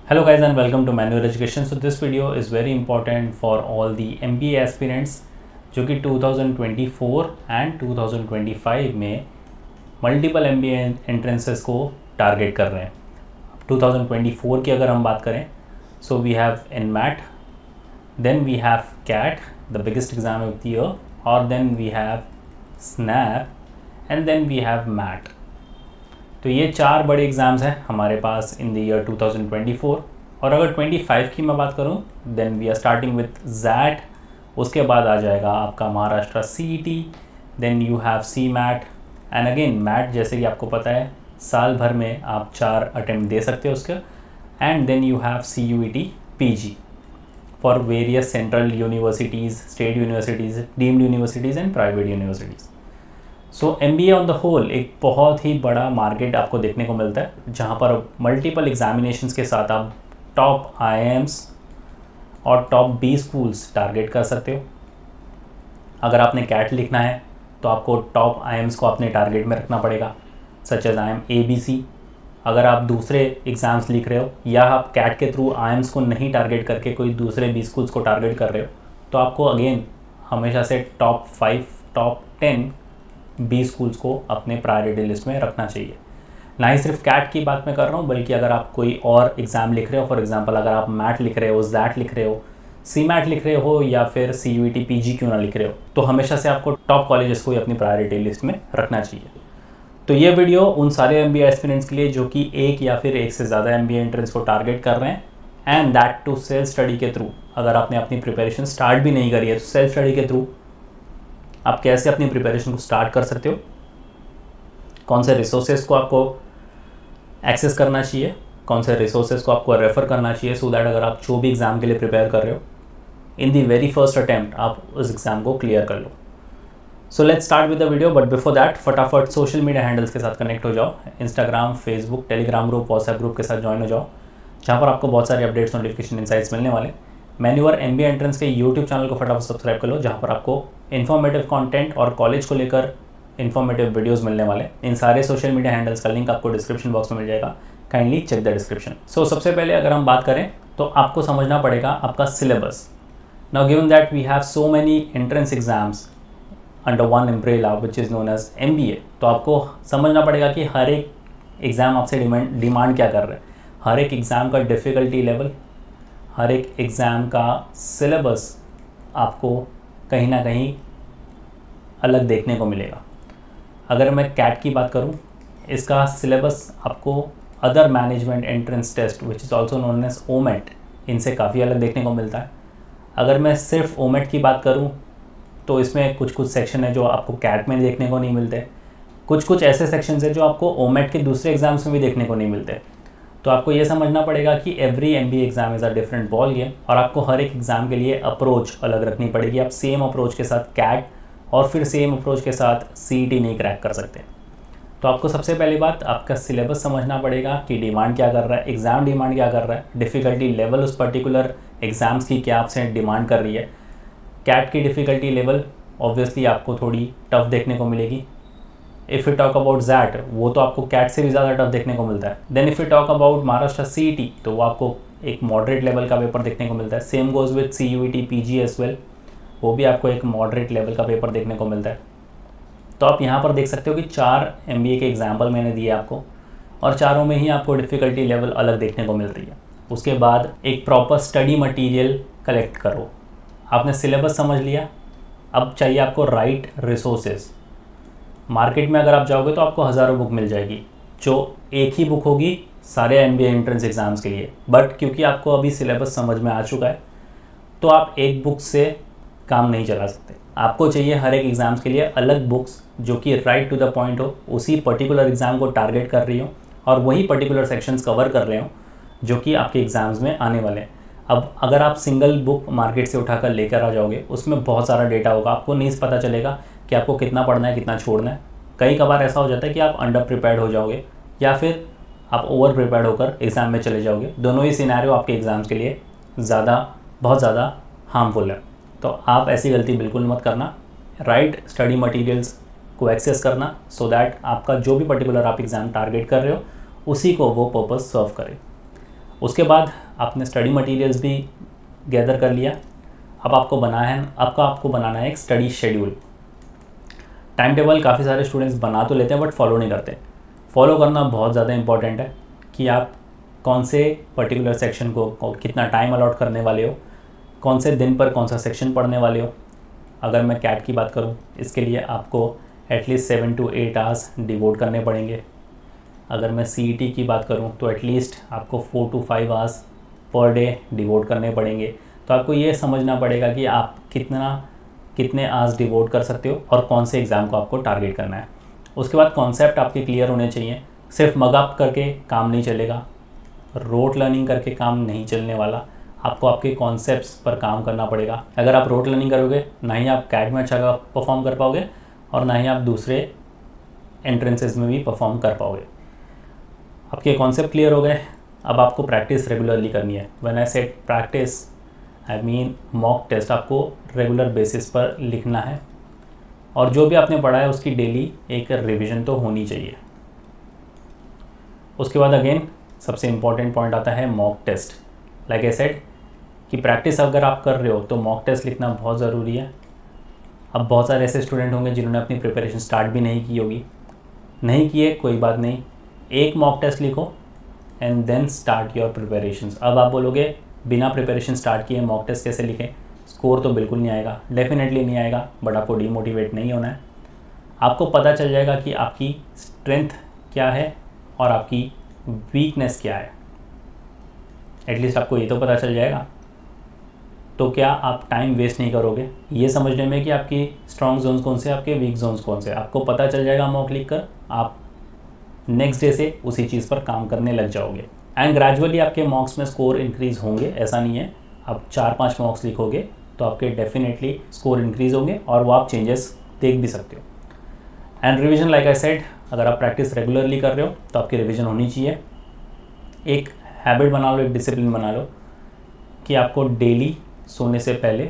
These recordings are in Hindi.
Hello guys and welcome to Manual Education. So this video is very important for all the MBA aspirants जो कि 2024 and 2025 में मल्टीपल MBA एंट्रेंसेस को टारगेट कर रहे हैं। 2024 की अगर हम बात करें, so we have NMAT, then we have CAT, the biggest exam of the year, or then we have SNAP, and then we have MAT. तो ये चार बड़े एग्ज़ाम्स हैं हमारे पास इन द ईयर 2024। और अगर 25 की मैं बात करूँ, then we are starting with ZAT, उसके बाद आ जाएगा आपका Maharashtra CET, then you have CMAT and again MAT, जैसे कि आपको पता है साल भर में आप 4 अटैम्प्ट दे सकते हो उसके, and then you have CUET PG for various central universities, state universities, deemed universities and private universities. So MBA on the whole एक बहुत ही बड़ा मार्केट आपको देखने को मिलता है, जहाँ पर मल्टीपल एग्जामिनेशंस के साथ आप टॉप IIMs और टॉप B स्कूल्स टारगेट कर सकते हो। अगर आपने कैट लिखना है तो आपको टॉप IIMs को अपने टारगेट में रखना पड़ेगा, सच एज IIM ABC। अगर आप दूसरे एग्ज़ाम्स लिख रहे हो या आप कैट के थ्रू IIMs को नहीं टारगेट करके कोई दूसरे B स्कूल्स को टारगेट कर रहे हो, तो आपको अगेन हमेशा से टॉप 5, टॉप 10 B स्कूल्स को अपने प्रायोरिटी लिस्ट में रखना चाहिए। ना ही सिर्फ कैट की बात मैं कर रहा हूँ, बल्कि अगर आप कोई और एग्ज़ाम लिख रहे हो, फॉर एग्जांपल अगर आप मैट लिख रहे हो, ZAT लिख रहे हो, CMAT लिख रहे हो या फिर CUET PG क्यों ना लिख रहे हो, तो हमेशा से आपको टॉप कॉलेजेस को ही अपनी प्रायोरिटी लिस्ट में रखना चाहिए। तो ये वीडियो उन सारे MBA एस्पिरेंट्स के लिए जो कि एक या फिर एक से ज़्यादा MBA एंट्रेंस को टारगेट कर रहे हैं, and that too self study के थ्रू। अगर आपने अपनी प्रिपरेशन स्टार्ट भी नहीं करी है तो सेल्फ स्टडी के थ्रू आप कैसे अपनी प्रिपरेशन को स्टार्ट कर सकते हो, कौन से रिसोर्सेज को आपको एक्सेस करना चाहिए, कौन से रिसोर्सेज को आपको रेफ़र करना चाहिए, सो दैट अगर आप जो भी एग्ज़ाम के लिए प्रिपेयर कर रहे हो, in the very first attempt आप उस एग्ज़ाम को क्लियर कर लो। So let's start with the video, but before that फटाफट सोशल मीडिया हैंडल्स के साथ कनेक्ट हो जाओ। Instagram, Facebook, Telegram group, WhatsApp group के साथ ज्वाइन हो जाओ, जहाँ पर आपको बहुत सारे अपडेट्स, नोटिफिकेशन, इंसाइट्स मिलने वाले। मैन्यूअर MBA एंट्रेंस के यूट्यूब चैनल को फटाफट सब्सक्राइब कर लो, जहाँ पर आपको इन्फॉर्मेटिव कंटेंट और कॉलेज को लेकर इन्फॉर्मेटिव वीडियोस मिलने वाले। इन सारे सोशल मीडिया हैंडल्स का लिंक आपको डिस्क्रिप्शन बॉक्स में मिल जाएगा, kindly check the description. So सबसे पहले अगर हम बात करें तो आपको समझना पड़ेगा आपका syllabus. Now given that we have so many entrance exams under one umbrella which is known as MBA, तो आपको समझना पड़ेगा कि हर एक एग्ज़ाम आपसे डिमांड क्या कर रहा है, हर एक एग्ज़ाम का डिफ़िकल्टी लेवल, हर एक एग्ज़ाम का सिलेबस आपको कहीं ना कहीं अलग देखने को मिलेगा। अगर मैं कैट की बात करूं, इसका सिलेबस आपको other management entrance test which is also known as OMAT, इनसे काफ़ी अलग देखने को मिलता है। अगर मैं सिर्फ OMAT की बात करूं तो इसमें कुछ सेक्शन है जो आपको कैट में देखने को नहीं मिलते, कुछ ऐसे सेक्शंस है जो आपको OMAT के दूसरे एग्ज़ाम्स में भी देखने को नहीं मिलते। तो आपको ये समझना पड़ेगा कि every MBA exam is a different ball game, और आपको हर एक एग्ज़ाम के लिए अप्रोच अलग रखनी पड़ेगी। आप सेम अप्रोच के साथ कैट और फिर सेम अप्रोच के साथ CET नहीं क्रैक कर सकते। तो आपको सबसे पहली बात आपका सिलेबस समझना पड़ेगा कि डिमांड क्या कर रहा है, एग्ज़ाम डिमांड क्या कर रहा है, डिफ़िकल्टी लेवल उस पर्टिकुलर एग्ज़ाम्स की क्या आपसे डिमांड कर रही है। कैट की डिफ़िकल्टी लेवल ऑब्वियसली आपको थोड़ी टफ देखने को मिलेगी। If you talk about ZAT, वो तो आपको कैट से भी ज़्यादा टफ देखने को मिलता है। Then if you talk about Maharashtra CET, तो वो आपको एक मॉडरेट लेवल का पेपर देखने को मिलता है। Same goes with CUET PG as well, वो भी आपको एक मॉडरेट लेवल का पेपर देखने को मिलता है। तो आप यहाँ पर देख सकते हो कि 4 MBA के एग्जाम्पल मैंने दिए आपको, और चारों में ही आपको डिफ़िकल्टी लेवल अलग देखने को मिल रही है। उसके बाद एक प्रॉपर स्टडी मटेरियल कलेक्ट करो। आपने सिलेबस समझ लिया, अब चाहिए आपको राइट रिसोर्सेज। मार्केट में अगर आप जाओगे तो आपको हज़ारों बुक मिल जाएगी, जो एक ही बुक होगी सारे MBA एंट्रेंस एग्ज़ाम्स के लिए। बट क्योंकि आपको अभी सिलेबस समझ में आ चुका है, तो आप एक बुक से काम नहीं चला सकते। आपको चाहिए हर एक एग्ज़ाम्स के लिए अलग बुक्स, जो कि राइट टू द पॉइंट हो, उसी पर्टिकुलर एग्ज़ाम को टारगेट कर रही हो और वही पर्टिकुलर सेक्शंस कवर कर रहे हो जो कि आपके एग्ज़ाम्स में आने वाले हैं। अब अगर आप सिंगल बुक मार्केट से उठाकर लेकर आ जाओगे, उसमें बहुत सारा डेटा होगा, आपको नहीं पता चलेगा कि आपको कितना पढ़ना है, कितना छोड़ना है। कई कबार ऐसा हो जाता है कि आप अंडर प्रिपेयर्ड हो जाओगे या फिर आप ओवर प्रिपेयर्ड होकर एग्ज़ाम में चले जाओगे। दोनों ही सिनेरियो आपके एग्ज़ाम्स के लिए बहुत ज़्यादा हार्मफुल है। तो आप ऐसी गलती बिल्कुल मत करना। राइट स्टडी मटेरियल्स को एक्सेस करना, सो दैट आपका जो भी पर्टिकुलर आप एग्ज़ाम टारगेट कर रहे हो उसी को वो पर्पस सर्व करे। उसके बाद आपने स्टडी मटेरियल्स भी गैदर कर लिया। अब आपको बनाना है एक स्टडी शेड्यूल। टाइम टेबल काफ़ी सारे स्टूडेंट्स बना तो लेते हैं बट फॉलो नहीं करते। फॉलो करना बहुत ज़्यादा इंपॉर्टेंट है कि आप कौन से पर्टिकुलर सेक्शन को कितना टाइम अलॉट करने वाले हो, कौन से दिन पर कौन सा सेक्शन पढ़ने वाले हो। अगर मैं कैट की बात करूं, इसके लिए आपको एटलीस्ट 7 to 8 आवर्स डिवोट करने पड़ेंगे। अगर मैं CET की बात करूं तो एटलीस्ट आपको 4 to 5 hours per day devote करने पड़ेंगे। तो आपको ये समझना पड़ेगा कि आप कितने आवर्स डिवोट कर सकते हो और कौन से एग्ज़ाम को आपको टारगेट करना है। उसके बाद कॉन्सेप्ट आपके क्लियर होने चाहिए। सिर्फ मगअप करके काम नहीं चलेगा, रोट लर्निंग करके काम नहीं चलने वाला। आपको आपके कॉन्सेप्ट्स पर काम करना पड़ेगा। अगर आप रोट लर्निंग करोगे, ना ही आप कैट में अच्छा परफॉर्म कर पाओगे और ना ही आप दूसरे एंट्रेंसेस में भी परफॉर्म कर पाओगे। आपके कॉन्सेप्ट क्लियर हो गए, अब आपको प्रैक्टिस रेगुलरली करनी है। When I said practice, I mean mock test आपको रेगुलर बेसिस पर लिखना है और जो भी आपने पढ़ा है उसकी डेली एक रिवीजन तो होनी चाहिए। उसके बाद अगेन सबसे इम्पॉर्टेंट पॉइंट आता है mock test. Like I said कि प्रैक्टिस अगर आप कर रहे हो तो मॉक टेस्ट लिखना बहुत ज़रूरी है। अब बहुत सारे ऐसे स्टूडेंट होंगे जिन्होंने अपनी प्रिपरेशन स्टार्ट भी नहीं की होगी। नहीं किए कोई बात नहीं, एक मॉक टेस्ट लिखो and then start your preparations. अब आप बोलोगे बिना प्रिपरेशन स्टार्ट किए मॉक टेस्ट कैसे लिखें, स्कोर तो बिल्कुल नहीं आएगा, डेफिनेटली नहीं आएगा। बट आपको डीमोटिवेट नहीं होना है। आपको पता चल जाएगा कि आपकी स्ट्रेंथ क्या है और आपकी वीकनेस क्या है। एटलीस्ट आपको ये तो पता चल जाएगा। तो क्या आप टाइम वेस्ट नहीं करोगे ये समझने में कि आपकी स्ट्रॉन्ग जोन्स कौन से, आपके वीक जोन्स कौन से। आपको पता चल जाएगा मॉक लिख कर, आप नेक्स्ट डे से उसी चीज़ पर काम करने लग जाओगे एंड ग्रेजुअली आपके मॉक्स में स्कोर इंक्रीज़ होंगे। ऐसा नहीं है आप 4-5 मॉक्स लिखोगे तो आपके डेफिनेटली स्कोर इंक्रीज़ होंगे और वो आप चेंजेस देख भी सकते हो। And revision, like I said, अगर आप प्रैक्टिस रेगुलरली कर रहे हो तो आपकी रिवीजन होनी चाहिए। एक हैबिट बना लो, एक डिसिप्लिन बना लो कि आपको डेली सोने से पहले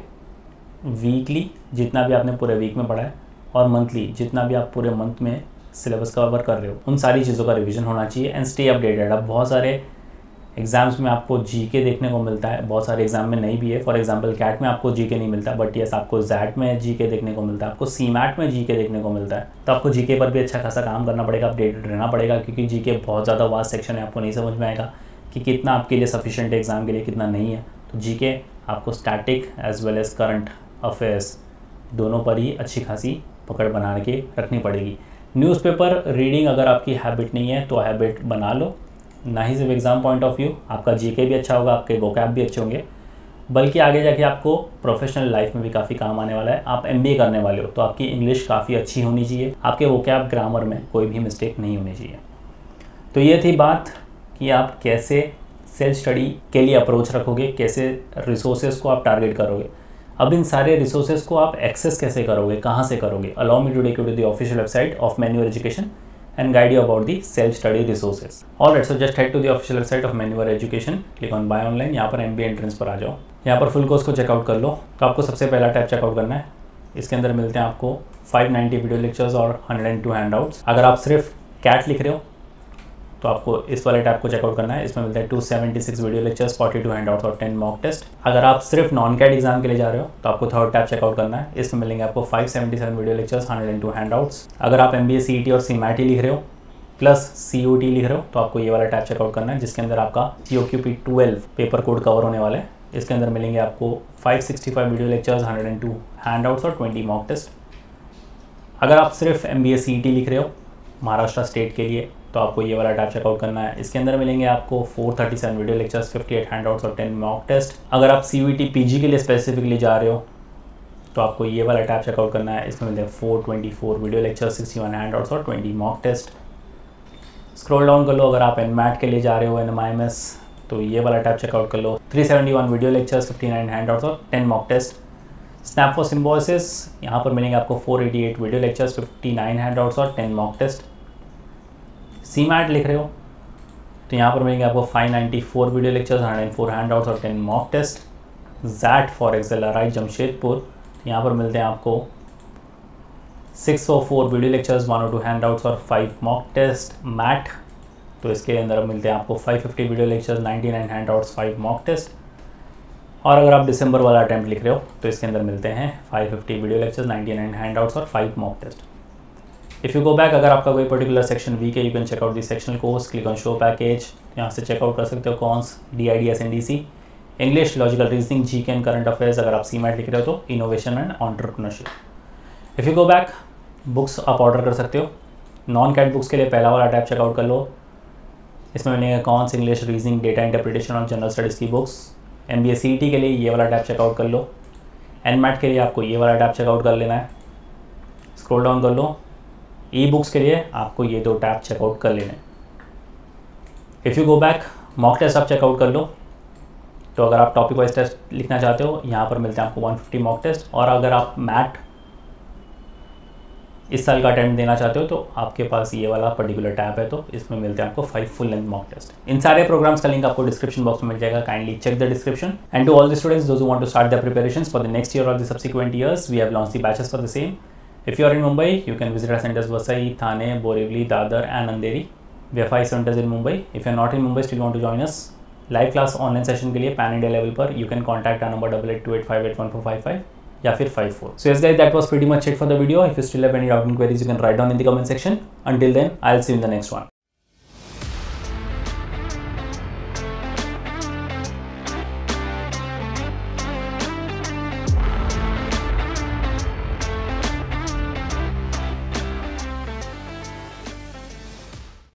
वीकली जितना भी आपने पूरे वीक में पढ़ा है और मंथली जितना भी आप पूरे मंथ में सिलेबस कवर कर रहे हो उन सारी चीज़ों का रिवीजन होना चाहिए एंड स्टे अपडेटेड। अब बहुत सारे एग्जाम्स में आपको जीके देखने को मिलता है, बहुत सारे एग्जाम में नहीं भी है। फॉर एग्जांपल कैट में आपको जीके नहीं मिलता, बट यस आपको जैट में जीके देखने को मिलता है, आपको सीमैट में जीके देखने को मिलता है। तो आपको जीके पर भी अच्छा खासा काम करना पड़ेगा, अपडेटेड रहना पड़ेगा, क्योंकि जीके बहुत ज़्यादा वास्ट सेक्शन है। आपको नहीं समझ में आएगा कि कितना आपके लिए सफिशिएंट है एग्ज़ाम के लिए, कितना नहीं है। तो जीके आपको static as well as current affairs दोनों पर ही अच्छी खासी पकड़ बना के रखनी पड़ेगी। न्यूज़पेपर रीडिंग अगर आपकी हैबिट नहीं है तो हैबिट बना लो। ना ही सिर्फ एग्ज़ाम पॉइंट ऑफ व्यू, आपका जीके भी अच्छा होगा, आपके वोकैब भी अच्छे होंगे, बल्कि आगे जाके आपको प्रोफेशनल लाइफ में भी काफ़ी काम आने वाला है। आप MBA करने वाले हो तो आपकी इंग्लिश काफ़ी अच्छी होनी चाहिए, आपके वोकैब ग्रामर में कोई भी मिस्टेक नहीं होनी चाहिए। तो ये थी बात कि आप कैसे सेल्फ स्टडी के लिए अप्रोच रखोगे, कैसे रिसोर्सेज को आप टारगेट करोगे। अब इन सारे रिसोर्सेज को आप एक्सेस कैसे करोगे, कहाँ से करोगे। Allow me to take you to the official website of Manyur education and guide you about the self-study resources. Alright, so just head to the official website of Manure Education, click on buy online, यहाँ पर MBA एंट्रेंस पर आ जाओ, यहाँ पर फुल कोर्स को चेकआउट कर लो। तो आपको सबसे पहला टैब चेकआउट करना है, इसके अंदर मिलते हैं आपको 590 वीडियो लेक्चर्स और 102 हैंडआउट्स। अगर आप सिर्फ कैट लिख रहे हो तो आपको इस वाले टैब को चेकआउट करना है, इसमें मिलते हैं 276 वीडियो लेक्चर्स, 42 हैंडआउट्स और 10 मॉक टेस्ट। अगर आप सिर्फ नॉन कैट एग्जाम के लिए जा रहे हो तो आपको थर्ड टैब चेकआउट करना है, इसमें मिलेंगे आपको 577 वीडियो लेक्चर्स, 102 हैंडआउट्स। अगर आप MBA CET और CMAT लिख रहे हो प्लस COT लिख रहे हो तो आपको ये वाला टैब चेकआउट करना है, जिसके अंदर आपका COQP 12 पेपर कोड कवर होने वाला है। इसके अंदर मिलेंगे आपको 565 वीडियो लेक्चर्स, 102 हैंडआउट्स और 20 मॉक टेस्ट। अगर आप सिर्फ MBA CET लिख रहे हो महाराष्ट्र स्टेट के लिए तो आपको ये वाला टैब चेकआउट करना है, इसके अंदर मिलेंगे आपको 437 वीडियो लेक्चर्स, 58 हैंडआउट्स और 10 मॉक टेस्ट। अगर आप CUET PG के लिए स्पेसिफिकली जा रहे हो तो आपको ये वाला टैब चेकआउट करना है, इसमें मिलते हैं 424 वीडियो लेक्चर्स, 61 हैंडआउट्स और 20 मॉक टेस्ट। स्क्रॉल डाउन कर लो, अगर आप NMAT के लिए जा रहे हो NMIMS तो ये वाला टैब चेकआउट कर लो, 371 वीडियो लेक्चर्स, 59 हैंडआउट्स और 10 mock test. SNAP for Symbiosis, यहाँ पर मिलेंगे आपको 488 वीडियो लेक्चर्स, 59 हैंडआउट्स और 10 मॉक टेस्ट। CMAT लिख रहे हो तो यहाँ पर मिलेंगे आपको 594 वीडियो लेक्चर्स, 104 हैंडआउट्स और 10 mock test. ZAT for XLRI Jamshedpur, यहाँ पर मिलते हैं आपको 604 वीडियो लेक्चर्स, 102 हैंडआउट्स और 5 मॉक टेस्ट। मैट तो इसके अंदर मिलते हैं आपको 550 video lectures, 99 handouts, 5 mock test. और अगर आप दिसंबर वाला अटैम्प्ट लिख रहे हो तो इसके अंदर मिलते हैं 550 वीडियो लेक्चर्स, 99 हैंडआउट्स और 5 mock test. If you go back, अगर आपका कोई पर्टिकुलर सेक्शन वीक है, you can check out the sectional course, click on show package, यहाँ से चेकआउट कर सकते हो quants, DIDS NDC, English, logical reasoning, GK and current affairs. अगर आप CMAT लिख रहे हो तो innovation and entrepreneurship. If you go back, books आप ऑर्डर कर सकते हो। नॉन कैट बुक्स के लिए पहला वाला टैब चेकआउट कर लो, इसमें मिलेंगे quants, English, reasoning, data interpretation और जनरल स्टडीज़ की बुक्स। MBA CET के लिए ये वाला टैब चेकआउट कर लो। NMAT के लिए आपको ये वाला टैब चेकआउट कर लेना है। स्क्रॉल डाउन कर लो, ई बुक्स के लिए आपको ये 2 टैब चेकआउट कर लेने। If you go back, mock test आप चेकआउट कर लो। तो अगर आप टॉपिक वाइज टेस्ट लिखना चाहते हो, यहाँ पर मिलते हैं आपको 150 मॉक टेस्ट। और अगर आप मैट इस साल का अटेम्प्ट देना चाहते हो तो आपके पास ये वाला पर्टिकुलर टैब है, तो इसमें मिलते हैं आपको 5 फुल लेंथ मॉक टेस्ट। इन सारे प्रोग्राम्स का लिंक आपको डिस्क्रिप्शन बॉक्स में मिल जाएगा, kindly check the description. And to all the students those who want to start their preparations for the next year और the subsequent years, we have launched the batches for the same. If you are in Mumbai, you can visit our centers Vasai, Thane, Borivali, Dadar and Andheri. We have 5 centers in Mumbai. If you are not in Mumbai, still want to join us, live class online session के लिए pan India level पर you can contact our number 8828581455 या फिर 54. So yes guys, that was pretty much it for the video. If you still have any doubt and queries, you can write down in the comment section. Until then, I'll see you in the next one.